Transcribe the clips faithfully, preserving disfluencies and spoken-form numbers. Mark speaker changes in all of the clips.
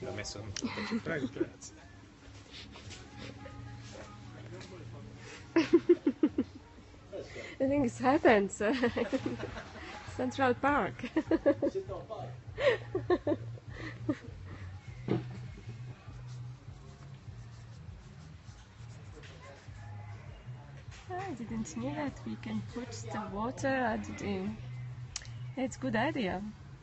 Speaker 1: L'ha messo un po'. Prego, grazie.
Speaker 2: I think it happens. Central Park. I didn't know that we can put the water at the... It's a good idea.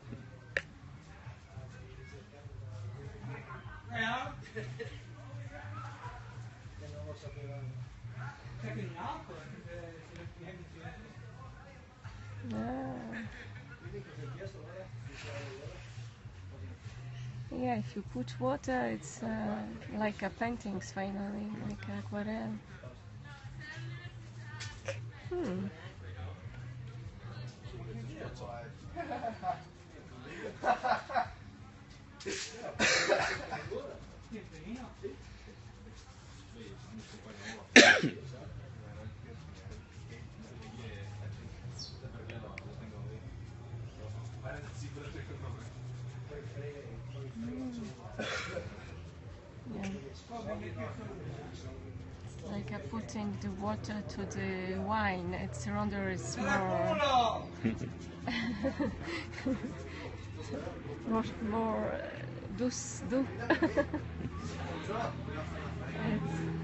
Speaker 2: Ah. Yeah, if you put water, it's uh, like a paintings finally, like aquarelle. Hmm. Yeah. Like uh, putting the water to the wine, it's rather it's more more more uh, douce, doux. It's